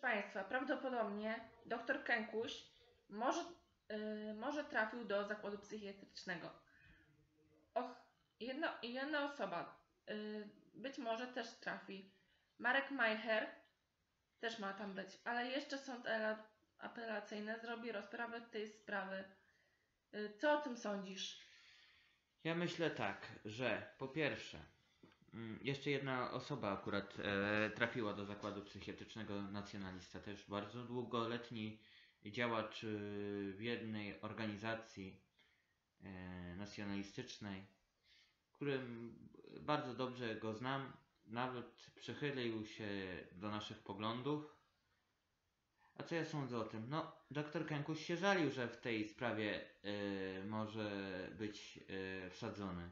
Państwa, prawdopodobnie dr Kękuś może trafił do zakładu psychiatrycznego. Jedna osoba być może też trafi. Marek Majcher też ma tam być, ale jeszcze sąd apelacyjny zrobi rozprawę tej sprawy. Co o tym sądzisz? Ja myślę tak, że po pierwsze, jeszcze jedna osoba akurat trafiła do zakładu psychiatrycznego, nacjonalista, też bardzo długoletni działacz w jednej organizacji nacjonalistycznej, którym bardzo dobrze go znam, nawet przychylił się do naszych poglądów. A co ja sądzę o tym? No, dr Kękuś się żalił, że w tej sprawie może być wsadzony.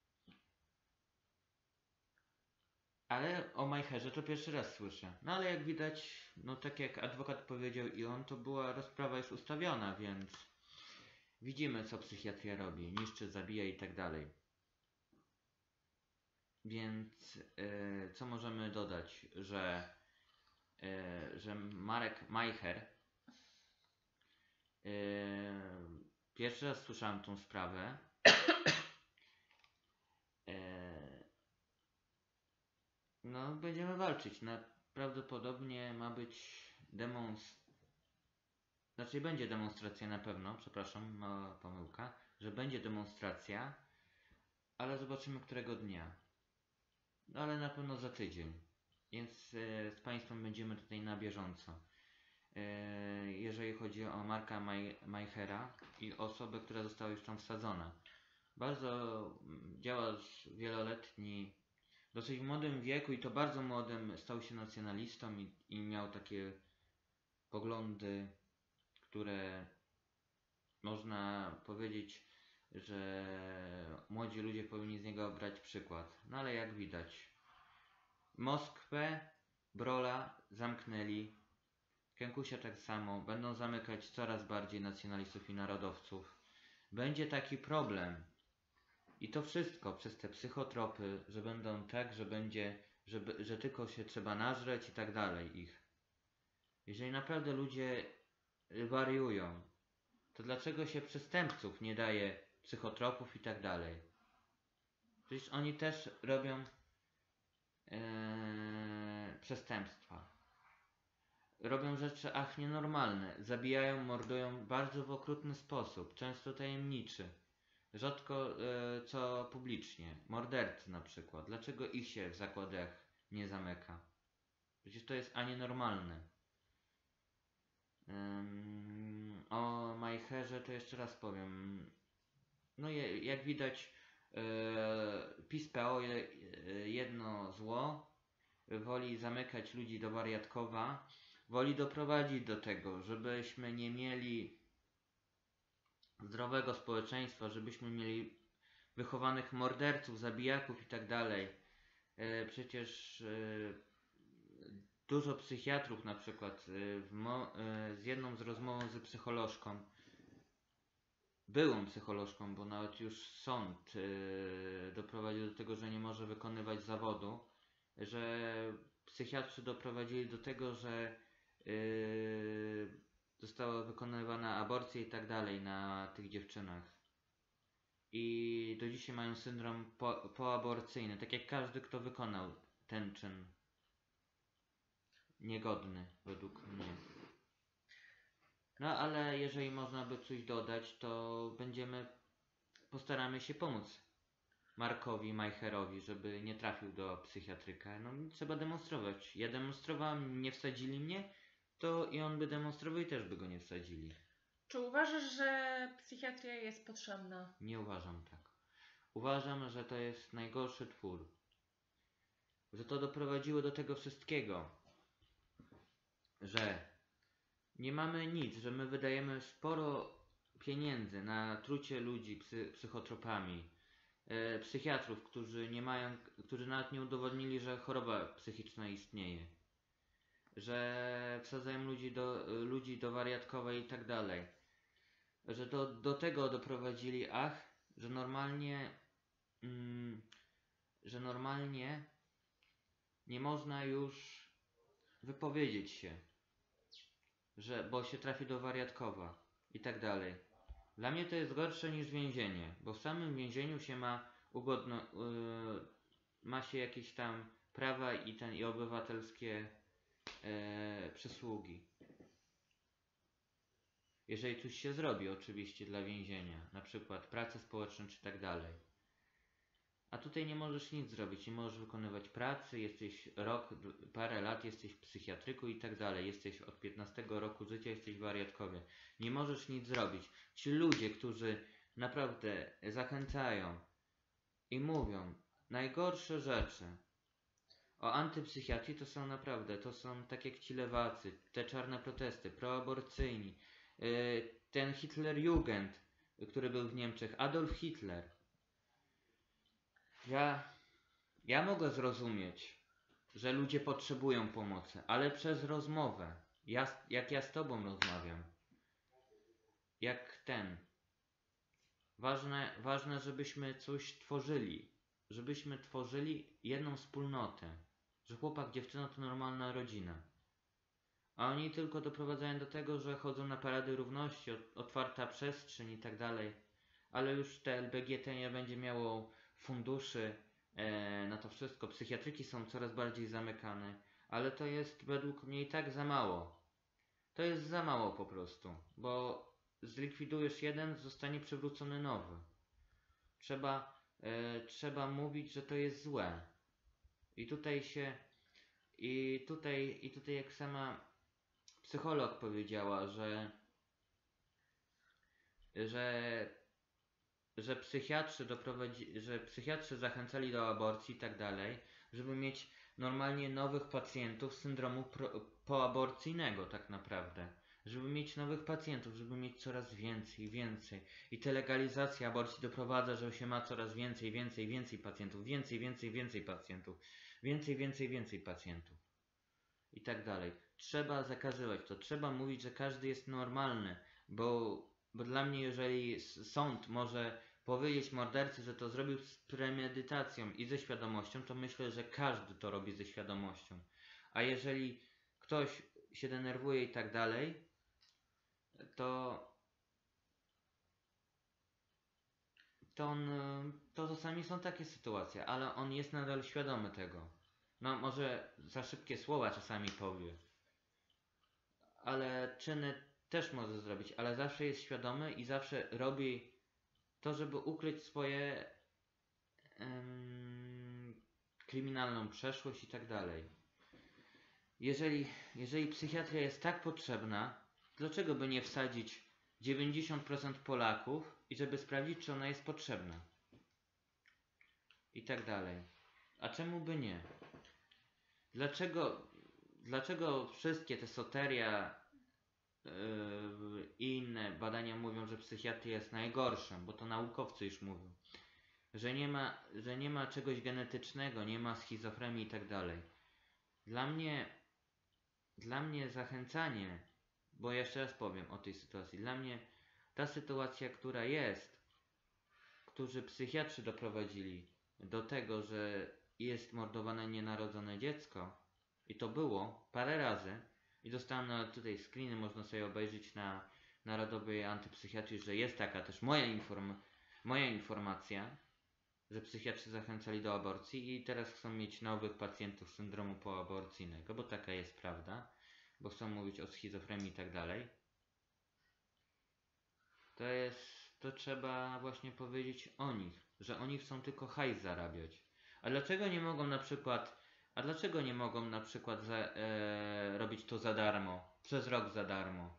Ale o Majcherze to pierwszy raz słyszę. No ale jak widać, no tak jak adwokat powiedział i on, to była rozprawa już ustawiona, więc widzimy, co psychiatria robi. Niszczy, zabija i tak dalej. Więc co możemy dodać, że Marek Majcher, pierwszy raz słyszałem tą sprawę. No, będziemy walczyć. Prawdopodobnie ma być będzie demonstracja na pewno, przepraszam, mała pomyłka, że będzie demonstracja, ale zobaczymy którego dnia. No, ale na pewno za tydzień. Więc z Państwem będziemy tutaj na bieżąco. Jeżeli chodzi o Marka Majchera i osobę, która została już tam wsadzona. Bardzo działacz wieloletni, dosyć w młodym wieku i to bardzo młodym stał się nacjonalistą i miał takie poglądy, które można powiedzieć, że młodzi ludzie powinni z niego brać przykład. No ale jak widać, Moskwę, Brolla zamknęli, Kękusia tak samo, będą zamykać coraz bardziej nacjonalistów i narodowców. Będzie taki problem. I to wszystko przez te psychotropy, że będą tak, że tylko się trzeba nażreć i tak dalej ich. Jeżeli naprawdę ludzie wariują, to dlaczego się przestępców nie daje psychotropów i tak dalej? Przecież oni też robią przestępstwa. Robią rzeczy nienormalne. Zabijają, mordują bardzo w okrutny sposób, często tajemniczy. Rzadko co publicznie. Mordercy na przykład. Dlaczego ich się w zakładach nie zamyka? Przecież to jest nienormalne. O Majcherze to jeszcze raz powiem. No jak widać PiS-PO jedno zło. Woli zamykać ludzi do wariatkowa. Woli doprowadzić do tego, żebyśmy nie mieli zdrowego społeczeństwa, żebyśmy mieli wychowanych morderców, zabijaków i tak dalej. Przecież dużo psychiatrów na przykład z jedną z rozmową ze psycholożką, byłą psycholożką, bo nawet już sąd doprowadził do tego, że nie może wykonywać zawodu, że psychiatrzy doprowadzili do tego, że została wykonywana aborcja i tak dalej na tych dziewczynach. I do dzisiaj mają syndrom poaborcyjny, tak jak każdy, kto wykonał ten czyn. Niegodny, według mnie. No ale jeżeli można by coś dodać, to postaramy się pomóc Markowi Majcherowi, żeby nie trafił do psychiatryka. No trzeba demonstrować. Ja demonstrowałem, nie wsadzili mnie, to i on by demonstrował i też by go nie wsadzili. Czy uważasz, że psychiatria jest potrzebna? Nie uważam tak. Uważam, że to jest najgorszy twór. Że to doprowadziło do tego wszystkiego. Że nie mamy nic, że my wydajemy sporo pieniędzy na trucie ludzi psychotropami. Psychiatrów, którzy nawet nie udowodnili, że choroba psychiczna istnieje. Że wsadzają ludzi do wariatkowej i tak dalej. Że do tego doprowadzili, że normalnie nie można już wypowiedzieć się. bo się trafi do wariatkowa i tak dalej. Dla mnie to jest gorsze niż więzienie, bo w samym więzieniu się ma się jakieś tam prawa i obywatelskie przysługi. Jeżeli coś się zrobi oczywiście dla więzienia, na przykład prace społeczne czy tak dalej. A tutaj nie możesz nic zrobić, nie możesz wykonywać pracy, jesteś parę lat jesteś w psychiatryku i tak dalej, jesteś od 15 roku życia, jesteś w wariatkowie. Nie możesz nic zrobić. Ci ludzie, którzy naprawdę zachęcają i mówią najgorsze rzeczy o antypsychiatrii, to są tak jak ci lewacy, te czarne protesty, proaborcyjni, ten Hitlerjugend, który był w Niemczech, Adolf Hitler. Ja mogę zrozumieć, że ludzie potrzebują pomocy, ale przez rozmowę. Jak ja z tobą rozmawiam. Ważne, żebyśmy coś tworzyli. Żebyśmy tworzyli jedną wspólnotę. Że chłopak, dziewczyna to normalna rodzina. A oni tylko doprowadzają do tego, że chodzą na parady równości, otwarta przestrzeń i tak dalej. Ale już te LBGT nie będzie miało funduszy na to wszystko. Psychiatryki są coraz bardziej zamykane, ale to jest według mnie i tak za mało. To jest za mało po prostu, bo zlikwidujesz jeden, zostanie przywrócony nowy. Trzeba mówić, że to jest złe. I tutaj jak sama psycholog powiedziała, że psychiatrzy zachęcali do aborcji i tak dalej, żeby mieć normalnie nowych pacjentów z syndromu poaborcyjnego tak naprawdę. Żeby mieć nowych pacjentów, żeby mieć coraz więcej. I ta legalizacja aborcji doprowadza, że się ma coraz więcej pacjentów. Więcej pacjentów. Więcej pacjentów. I tak dalej. Trzeba zakazywać to. Trzeba mówić, że każdy jest normalny, bo dla mnie, jeżeli sąd może powiedzieć mordercy, że to zrobił z premedytacją i ze świadomością, to myślę, że każdy to robi ze świadomością. A jeżeli ktoś się denerwuje i tak dalej, to czasami są takie sytuacje, ale on jest nadal świadomy tego. No może za szybkie słowa czasami powie, ale czyny też może zrobić, ale zawsze jest świadomy i zawsze robi to, żeby ukryć swoje kryminalną przeszłość i tak dalej. Jeżeli psychiatria jest tak potrzebna, dlaczego by nie wsadzić 90% Polaków i żeby sprawdzić, czy ona jest potrzebna? I tak dalej. A czemu by nie? Dlaczego wszystkie te Soteria i inne badania mówią, że psychiatria jest najgorszym, bo to naukowcy już mówią, że nie ma czegoś genetycznego, nie ma schizofrenii i tak dalej. Dla mnie zachęcanie, bo jeszcze raz powiem o tej sytuacji, dla mnie ta sytuacja, która jest, którzy psychiatrzy doprowadzili do tego, że jest mordowane nienarodzone dziecko i to było parę razy i dostałem tutaj screeny, można sobie obejrzeć na Narodowej Antypsychiatrii, że jest taka też moja informacja, że psychiatrzy zachęcali do aborcji i teraz chcą mieć nowych pacjentów syndromu poaborcyjnego, bo taka jest prawda, bo chcą mówić o schizofrenii i tak dalej. To trzeba właśnie powiedzieć o nich, że oni chcą tylko hajs zarabiać. A dlaczego nie mogą na przykład robić to za darmo, przez rok za darmo?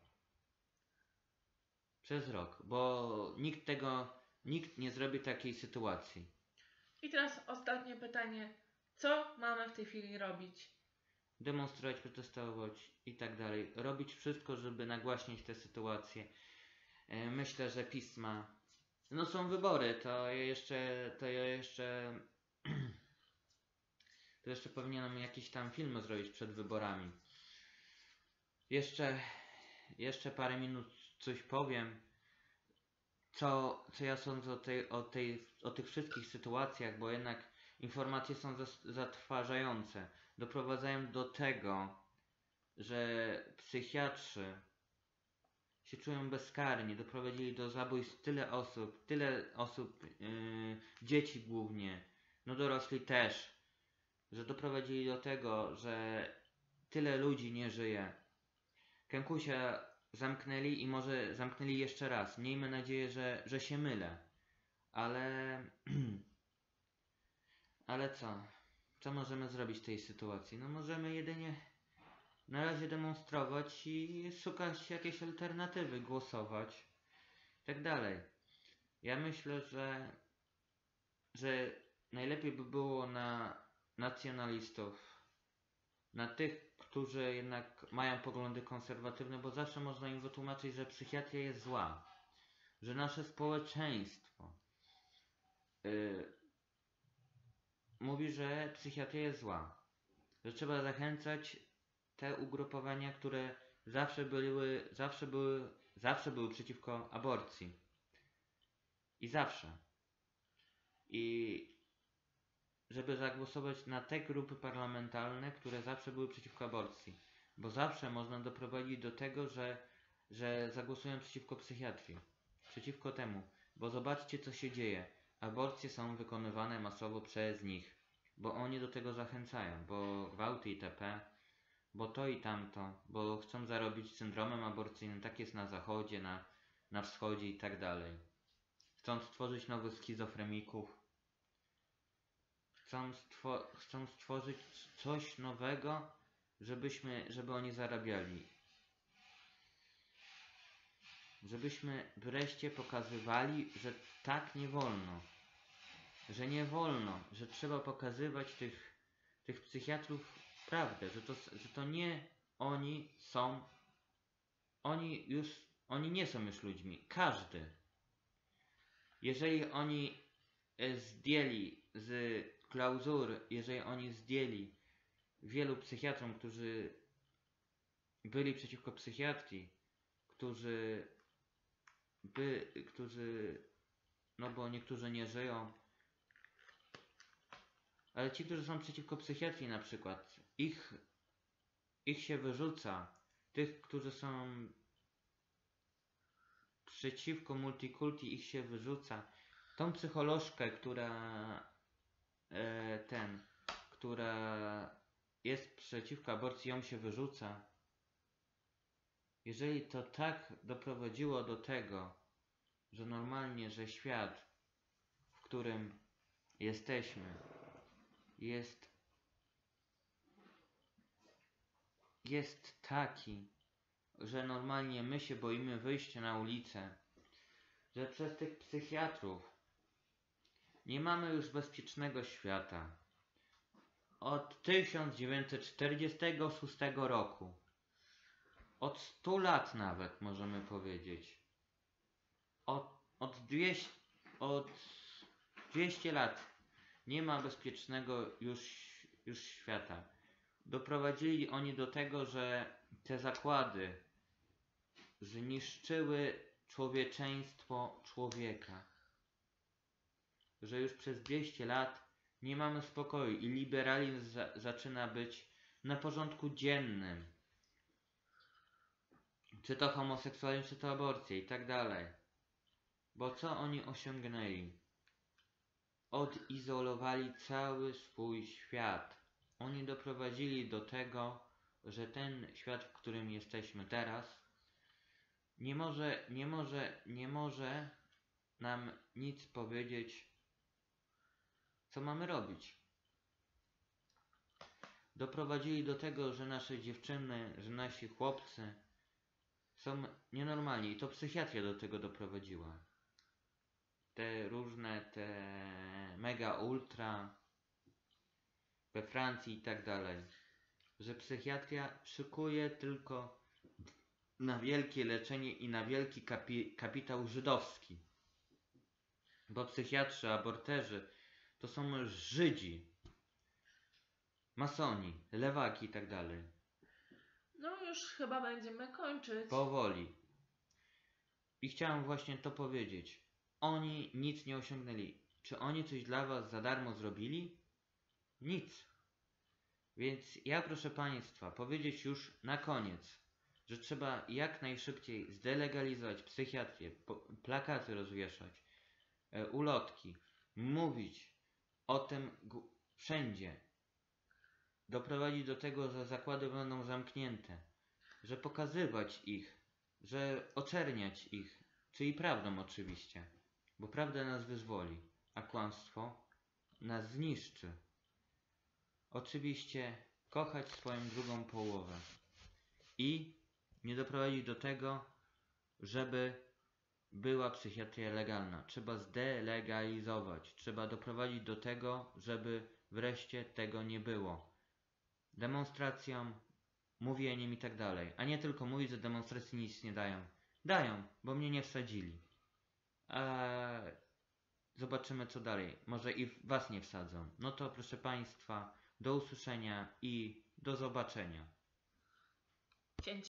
Przez rok, bo nikt nie zrobi takiej sytuacji. I teraz ostatnie pytanie. Co mamy w tej chwili robić? Demonstrować, protestować i tak dalej. Robić wszystko, żeby nagłaśniać tę sytuację. Myślę, że pisma. No są wybory, to jeszcze powinienem jakiś tam film zrobić przed wyborami. Jeszcze parę minut coś powiem, co ja sądzę o tych wszystkich sytuacjach, bo jednak informacje są zatrważające. Doprowadzają do tego, że psychiatrzy się czują bezkarni, doprowadzili do zabójstw tyle osób, dzieci głównie, no dorośli też, że doprowadzili do tego, że tyle ludzi nie żyje. Kękusia zamknęli i może zamknęli jeszcze raz. Miejmy nadzieję, że się mylę. Ale... ale co? Co możemy zrobić w tej sytuacji? No możemy jedynie na razie demonstrować i szukać jakiejś alternatywy, głosować i tak dalej. Ja myślę, że najlepiej by było na nacjonalistów, na tych, którzy jednak mają poglądy konserwatywne, bo zawsze można im wytłumaczyć, że psychiatria jest zła, że nasze społeczeństwo mówi, że psychiatria jest zła, że trzeba zachęcać te ugrupowania, które zawsze były przeciwko aborcji. I zawsze. I żeby zagłosować na te grupy parlamentarne, które zawsze były przeciwko aborcji. Bo zawsze można doprowadzić do tego, że zagłosują przeciwko psychiatrii. Przeciwko temu. Bo zobaczcie, co się dzieje. Aborcje są wykonywane masowo przez nich. Bo oni do tego zachęcają. Bo gwałty itp. Bo to i tamto. Bo chcą zarobić syndromem aborcyjnym. Tak jest na zachodzie, na wschodzie i tak dalej. Chcą stworzyć nowych schizofreników. Chcą stworzyć coś nowego, żeby oni zarabiali. Żebyśmy wreszcie pokazywali, że tak nie wolno. Że nie wolno, że trzeba pokazywać tych psychiatrów prawdę, że to nie oni są, oni nie są już ludźmi. Każdy. Jeżeli oni zdjęli z klauzur, jeżeli oni zdjęli wielu psychiatrom, którzy byli przeciwko psychiatrii, którzy, no bo niektórzy nie żyją, ale ci, którzy są przeciwko psychiatrii na przykład, ich się wyrzuca, tych, którzy są przeciwko multikulti, ich się wyrzuca. Tą psycholożkę, która jest przeciwko aborcji, ją się wyrzuca. Jeżeli to tak doprowadziło do tego, że normalnie, że świat, w którym jesteśmy, jest taki, że normalnie my się boimy wyjść na ulicę, że przez tych psychiatrów nie mamy już bezpiecznego świata. Od 1946 roku, od 100 lat nawet możemy powiedzieć, od 200 lat nie ma bezpiecznego już świata. Doprowadzili oni do tego, że te zakłady zniszczyły człowieczeństwo człowieka. Że już przez 200 lat nie mamy spokoju i liberalizm zaczyna być na porządku dziennym. Czy to homoseksualizm, czy to aborcja i tak dalej. Bo co oni osiągnęli? Odizolowali cały swój świat. Oni doprowadzili do tego, że ten świat, w którym jesteśmy teraz, nie może nam nic powiedzieć, co mamy robić. Doprowadzili do tego, że nasze dziewczyny, że nasi chłopcy są nienormalni i to psychiatria do tego doprowadziła. Te mega ultra we Francji i tak dalej. Że psychiatria szykuje tylko na wielkie leczenie i na wielki kapitał żydowski. Bo psychiatrzy, aborterzy to są Żydzi, masoni, lewaki i tak dalej. No już chyba będziemy kończyć. Powoli. I chciałem właśnie to powiedzieć. Oni nic nie osiągnęli. Czy oni coś dla was za darmo zrobili? Nic. Więc ja, proszę Państwa, powiedzieć już na koniec, że trzeba jak najszybciej zdelegalizować psychiatrię, plakaty rozwieszać, ulotki, mówić o tym wszędzie, doprowadzić do tego, że zakłady będą zamknięte, że pokazywać ich, że oczerniać ich, czyli prawdą oczywiście, bo prawda nas wyzwoli, a kłamstwo nas zniszczy. Oczywiście kochać swoją drugą połowę i nie doprowadzić do tego, żeby była psychiatria legalna. Trzeba zdelegalizować. Trzeba doprowadzić do tego, żeby wreszcie tego nie było. Demonstracjom, mówieniem i tak dalej. A nie tylko mówić, że demonstracje nic nie dają. Dają, bo mnie nie wsadzili. Zobaczymy co dalej. Może i was nie wsadzą. No to proszę Państwa, do usłyszenia i do zobaczenia. Cięcie.